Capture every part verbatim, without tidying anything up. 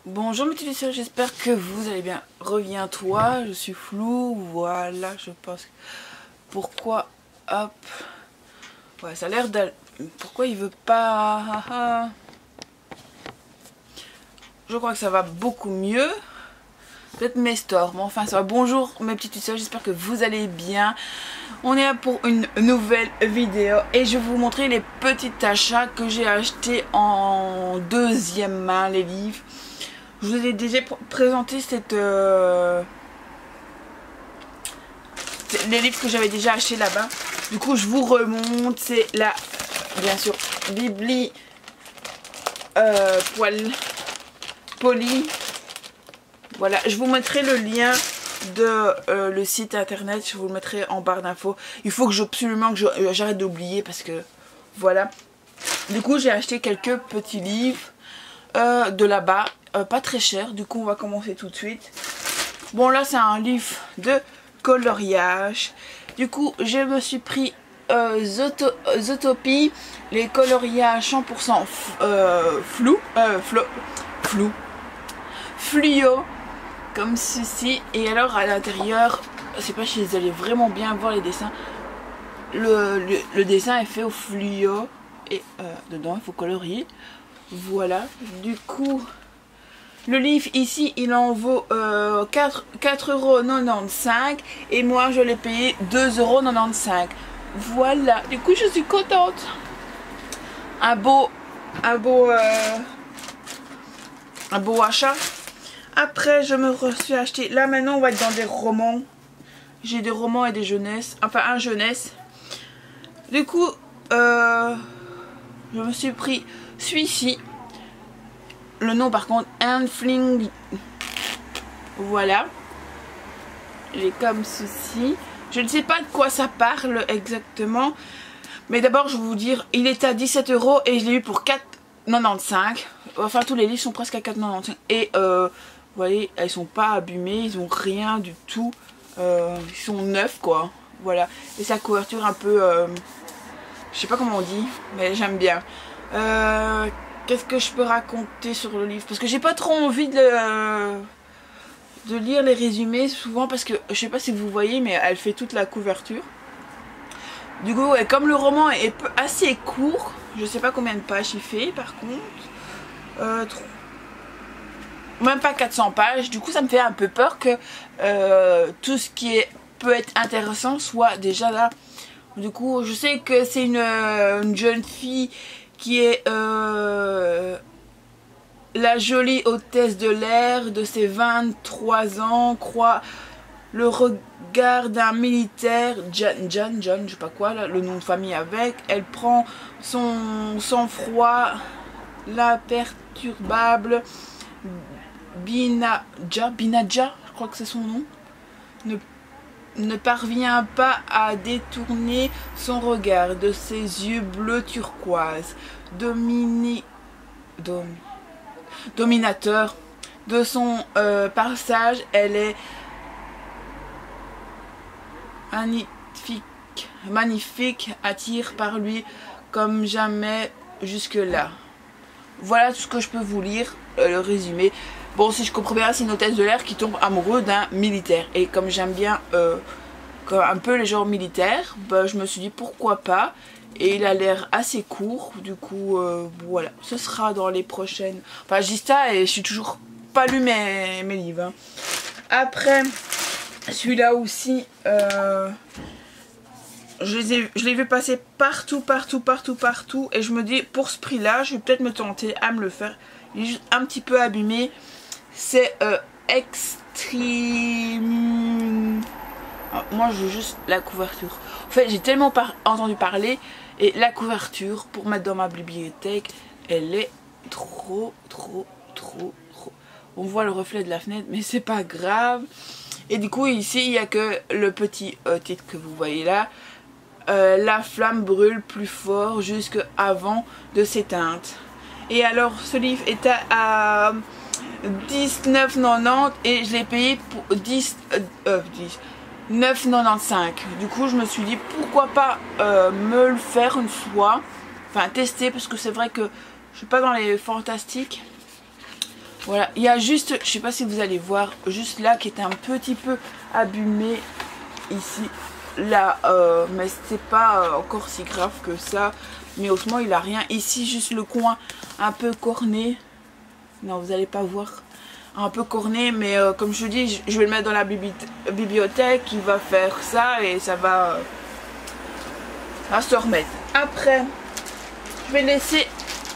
Bonjour mes petits soeurs, j'espère que vous allez bien. Reviens-toi, je suis floue, voilà, je pense. Pourquoi, hop. Ouais, ça a l'air d'aller. Pourquoi il veut pas. Je crois que ça va beaucoup mieux. Peut-être mes stores, mais enfin ça va. Bonjour mes petites soeurs, j'espère que vous allez bien. On est là pour une nouvelle vidéo et je vais vous montrer les petits achats que j'ai achetés en deuxième main, les livres. Je vous ai déjà présenté cette, euh, les livres que j'avais déjà achetés là-bas. Du coup, je vous remonte. C'est la, bien sûr, Bibli euh, poil poli. Voilà, je vous mettrai le lien de euh, le site internet. Je vous le mettrai en barre d'infos. Il faut que je, absolument que j'arrête d'oublier parce que voilà. Du coup, j'ai acheté quelques petits livres euh, de là-bas. Euh, pas très cher, du coup on va commencer tout de suite. Bon, là c'est un livre de coloriage. Du coup je me suis pris euh, Zoto Zootopie, les coloriages cent pour cent euh, flou, euh, flo, flou, fluo, comme ceci. Et alors à l'intérieur, je sais pas si vous allez vraiment bien voir les dessins. Le, le, le dessin est fait au fluo et euh, dedans il faut colorier. Voilà, du coup le livre ici il en vaut euh, quatre euros quatre-vingt-quinze et moi je l'ai payé deux euros quatre-vingt-quinze. Voilà, du coup je suis contente. Un beau, un beau, euh, un beau achat. Après je me suis acheté, là maintenant on va être dans des romans. J'ai des romans et des jeunesses, enfin un jeunesse. Du coup euh, je me suis pris celui-ci. Le nom par contre, Handfling. Voilà. Il est comme ceci. Je ne sais pas de quoi ça parle exactement. Mais d'abord je vais vous dire, il est à dix-sept euros et je l'ai eu pour quatre euros quatre-vingt-quinze. Enfin tous les livres sont presque à quatre euros quatre-vingt-quinze. Et euh, vous voyez, elles sont pas abîmées, ils ont rien du tout. Euh, ils sont neufs quoi. Voilà. Et sa couverture un peu... Euh, je sais pas comment on dit, mais j'aime bien. Euh... Qu'est-ce que je peux raconter sur le livre? Parce que j'ai pas trop envie de, euh, de lire les résumés souvent parce que je sais pas si vous voyez mais elle fait toute la couverture. Du coup, et comme le roman est assez court, je sais pas combien de pages il fait par contre. Euh, même pas quatre cents pages. Du coup, ça me fait un peu peur que euh, tout ce qui est, peut être intéressant soit déjà là. Du coup, je sais que c'est une, une jeune fille qui est euh, la jolie hôtesse de l'air de ses vingt-trois ans, croit le regard d'un militaire, John, John, John, je sais pas quoi, là, le nom de famille avec. Elle prend son sang-froid, l'imperturbable Binadja, Binadja, je crois que c'est son nom, ne ne parvient pas à détourner son regard de ses yeux bleu turquoise, domini, dom, dominateur. De son euh, passage, elle est magnifique, magnifique, attire par lui comme jamais jusque-là. Voilà tout ce que je peux vous lire, euh, le résumé. Bon, si je comprends bien, c'est une hôtesse de l'air qui tombe amoureux d'un militaire. Et comme j'aime bien euh, un peu les genres militaires, bah, je me suis dit pourquoi pas. Et il a l'air assez court. Du coup, euh, voilà. Ce sera dans les prochaines... Enfin, je dis ça et je suis toujours pas lu mes, mes livres. Hein. Après, celui-là aussi, euh, je l'ai vu passer partout, partout, partout, partout. Et je me dis, pour ce prix-là, je vais peut-être me tenter à me le faire. Il est juste un petit peu abîmé. C'est euh, Extreme. Ah, moi, je veux juste la couverture. En fait, j'ai tellement par entendu parler. Et la couverture, pour mettre dans ma bibliothèque, elle est trop, trop, trop, trop. On voit le reflet de la fenêtre, mais c'est pas grave. Et du coup, ici, il n'y a que le petit euh, titre que vous voyez là. Euh, la flamme brûle plus fort jusqu'avant de s'éteindre. Et alors, ce livre était à dix-neuf quatre-vingt-dix et je l'ai payé pour dix, euh, euh, dix, neuf euros quatre-vingt-quinze. Du coup, je me suis dit pourquoi pas euh, me le faire une fois, enfin tester, parce que c'est vrai que je suis pas dans les fantastiques. Voilà, il y a juste, je sais pas si vous allez voir, juste là qui est un petit peu abîmé ici, là, euh, mais c'est pas euh, encore si grave que ça. Mais autrement il a rien. Ici juste le coin un peu corné. Non, vous allez pas voir. Un peu corné, mais euh, comme je dis, je, je vais le mettre dans la bibli bibliothèque. Il va faire ça et ça va, euh, va se remettre. Après, je vais laisser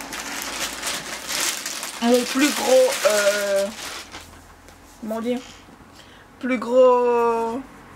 mon plus gros, euh, comment dire, plus gros,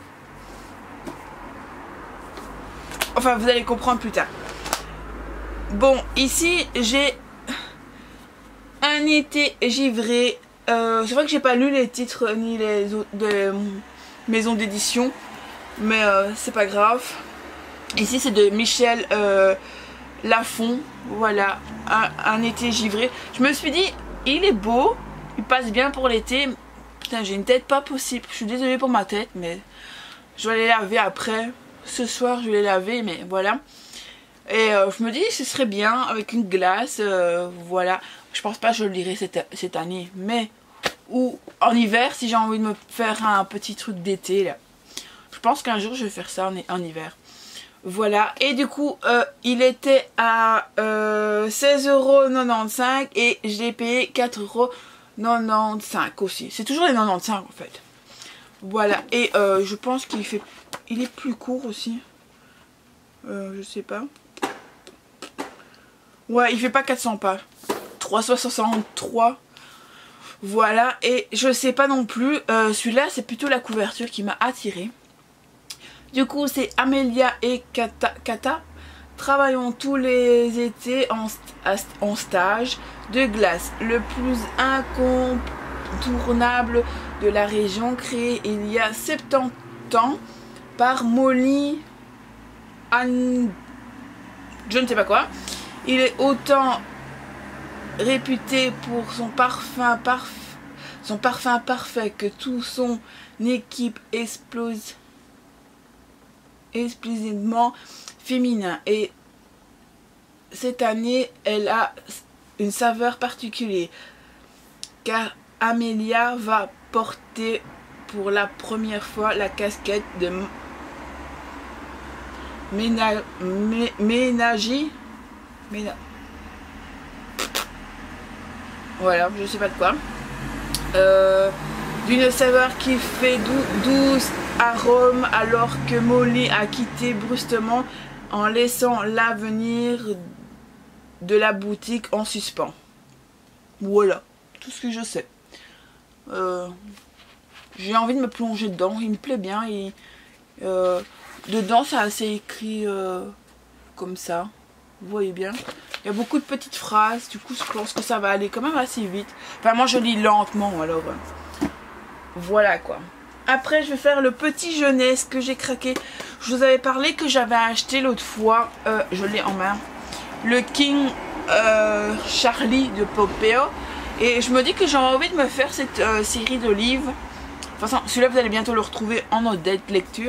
enfin vous allez comprendre plus tard. Bon, ici j'ai un été givré. Euh, c'est vrai que j'ai pas lu les titres ni les autres de maisons d'édition, mais euh, c'est pas grave. Ici c'est de Michel euh, Lafon. Voilà, un, un été givré. Je me suis dit, il est beau, il passe bien pour l'été. Putain, j'ai une tête pas possible. Je suis désolée pour ma tête, mais je vais les laver après. Ce soir, je vais les laver, mais voilà. Et euh, je me dis, ce serait bien avec une glace. Euh, voilà, je pense pas que je le lirai cette, cette année, mais ou en hiver, si j'ai envie de me faire un petit truc d'été là. Je pense qu'un jour, je vais faire ça en, en hiver. Voilà, et du coup, euh, il était à euh, seize euros quatre-vingt-quinze et je l'ai payé quatre euros quatre-vingt-quinze aussi. C'est toujours les quatre-vingt-quinze en fait. Voilà, et euh, je pense qu'il fait, il est plus court aussi. Euh, je sais pas. Ouais, il fait pas quatre cents pas. trois cent soixante-trois. Voilà, et je sais pas non plus. Euh, Celui-là, c'est plutôt la couverture qui m'a attirée. Du coup, c'est Amélia et Kata, Kata. Travaillons tous les étés en, en stage de glace. Le plus incontournable de la région, créé il y a soixante-dix ans par Molly Anne... je ne sais pas quoi. Il est autant réputé pour son parfum, parf... son parfum parfait que toute son équipe explose exclusivement féminin, et cette année elle a une saveur particulière car Amélia va porter pour la première fois la casquette de ména... mé... ménager ména... voilà, je sais pas de quoi, euh, d'une saveur qui fait dou... douce arôme, alors que Molly a quitté brusquement en laissant l'avenir de la boutique en suspens. Voilà, tout ce que je sais. Euh, J'ai envie de me plonger dedans, il me plaît bien. Et, euh, dedans, ça a assez écrit euh, comme ça. Vous voyez bien. Il y a beaucoup de petites phrases, du coup je pense que ça va aller quand même assez vite. Enfin moi je lis lentement, alors euh, voilà quoi. Après je vais faire le petit jeunesse que j'ai craqué. Je vous avais parlé que j'avais acheté l'autre fois, euh, je l'ai en main, le King euh, Charlie de Popeo. Et je me dis que j'ai envie de me faire cette euh, série de livres. De toute façon celui-là vous allez bientôt le retrouver en odette lecture.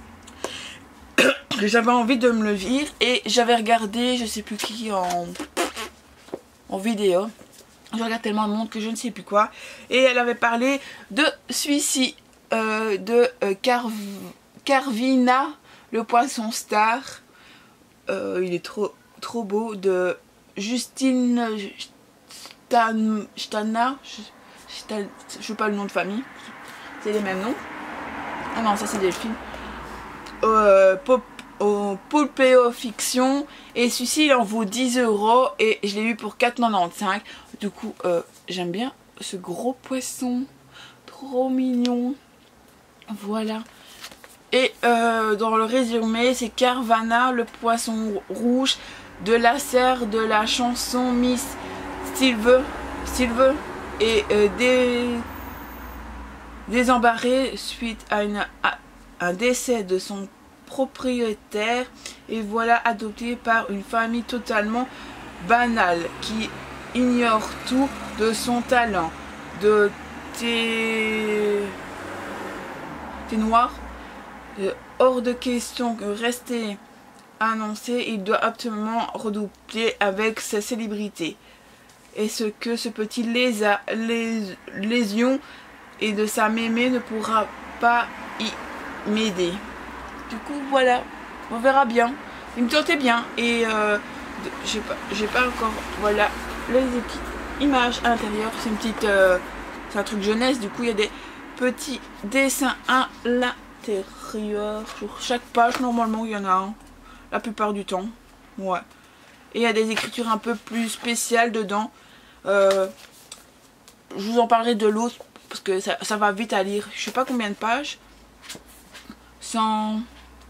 J'avais envie de me le lire et j'avais regardé je sais plus qui en, en vidéo. Je regarde tellement le monde que je ne sais plus quoi. Et elle avait parlé de celui-ci. Euh, de euh, Carv Carvina, le poisson star. Euh, il est trop trop beau. De Justine Stan, Stana. Je ne sais pas le nom de famille. C'est les mêmes noms. Ah non, ça c'est Delphine. Euh, Pop, au Pulpeo Fiction. Et celui-ci il en vaut dix euros. Et je l'ai eu pour quatre euros quatre-vingt-quinze. Du coup, euh, j'aime bien ce gros poisson. Trop mignon. Voilà. Et euh, dans le résumé, c'est Carvana, le poisson rouge de la serre de la chanson Miss Silver, Silver et euh, dé, désembarré suite à, une, à un décès de son propriétaire, et voilà adopté par une famille totalement banale qui ignore tout de son talent de thé... T'es noir, euh, hors de question que rester annoncé, il doit absolument redoubler avec sa célébrité. et ce que ce petit lésa, lés, lésion et de sa mémé ne pourra pas y m'aider. Du coup voilà, on verra bien. Il me tentait bien et euh, j'ai pas, j'ai pas encore, voilà, les petites images à l'intérieur. C'est une petite, euh, c'est un truc jeunesse, du coup il y a des petits dessins à l'intérieur. Sur chaque page normalement il y en a un, la plupart du temps. Ouais. Et il y a des écritures un peu plus spéciales dedans. Euh, je vous en parlerai de l'autre parce que ça, ça va vite à lire. Je sais pas combien de pages. cent...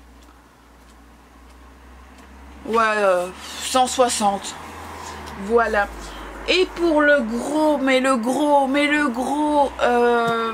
Ouais, euh, cent soixante. Voilà. Et pour le gros, mais le gros, mais le gros euh,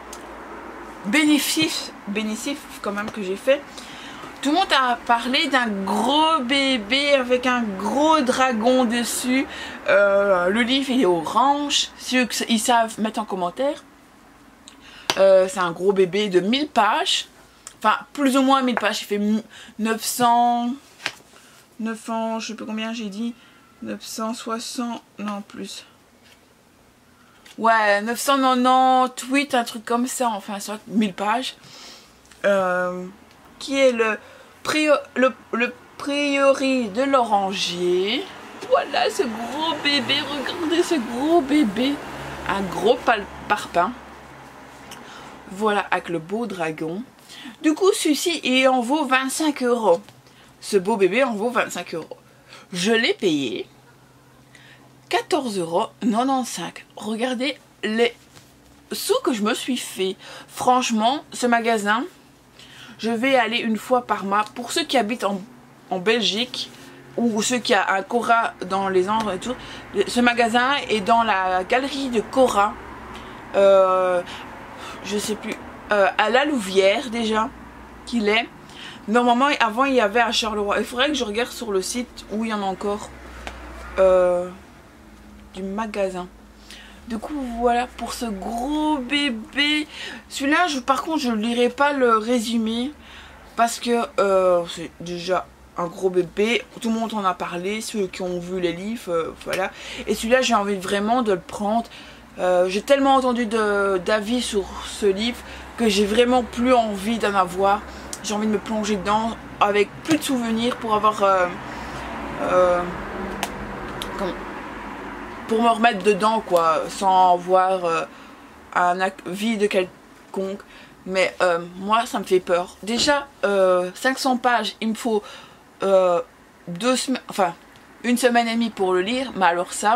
bénéfice, bénéfice quand même que j'ai fait. Tout le monde a parlé d'un gros bébé avec un gros dragon dessus. Euh, le livre il est orange. Ceux qui savent, mettre en commentaire. Euh, c'est un gros bébé de mille pages. Enfin, plus ou moins mille pages. Il fait neuf cents... neuf cents, je sais plus combien j'ai dit. neuf cent soixante... Non, plus. Ouais, neuf cent quatre-vingt-dix-huit, un truc comme ça. Enfin, soit mille pages. Euh, qui est le... Prior, le, le priori de l'orangier. Voilà ce gros bébé, regardez ce gros bébé. Un gros parpaing. Voilà, avec le beau dragon. Du coup, celui-ci, il en vaut vingt-cinq euros. Ce beau bébé en vaut vingt-cinq euros. Je l'ai payé quatorze euros quatre-vingt-quinze. Regardez les sous que je me suis fait. Franchement, ce magasin... Je vais aller une fois par mois. Pour ceux qui habitent en, en Belgique ou ceux qui ont un Cora dans les Andes et tout, ce magasin est dans la galerie de Cora. Euh, je sais plus. Euh, à la Louvière déjà qu'il est. Normalement, avant il y avait à Charleroi. Il faudrait que je regarde sur le site où il y en a encore euh, du magasin. Du coup voilà pour ce gros bébé. Celui-là par contre je ne lirai pas le résumé parce que euh, c'est déjà un gros bébé. Tout le monde en a parlé, ceux qui ont vu les livres, euh, voilà. Et celui-là j'ai envie vraiment de le prendre. euh, J'ai tellement entendu d'avis sur ce livre que j'ai vraiment plus envie d'en avoir. J'ai envie de me plonger dedans avec plus de souvenirs pour avoir euh, euh, comment pour me remettre dedans quoi, sans voir euh, un avis de quelconque. Mais euh, moi ça me fait peur. Déjà euh, cinq cents pages, il me faut euh, deux semaines, enfin une semaine et demie pour le lire. Mais alors ça,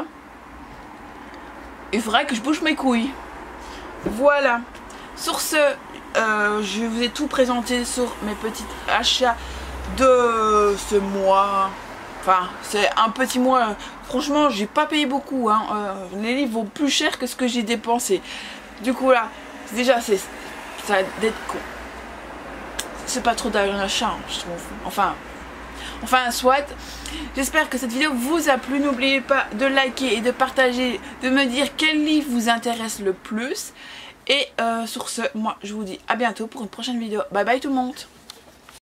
il faudrait que je bouge mes couilles. Voilà. Sur ce, euh, je vous ai tout présenté sur mes petits achats de ce mois. Enfin, c'est un petit mois. Franchement, j'ai pas payé beaucoup. Hein. Euh, les livres vaut plus cher que ce que j'ai dépensé. Du coup, là, déjà, c'est ça d'être con. C'est pas trop d'achat, hein, je trouve. Enfin, enfin, soit. J'espère que cette vidéo vous a plu. N'oubliez pas de liker et de partager, de me dire quel livre vous intéresse le plus. Et euh, sur ce, moi, je vous dis à bientôt pour une prochaine vidéo. Bye bye tout le monde.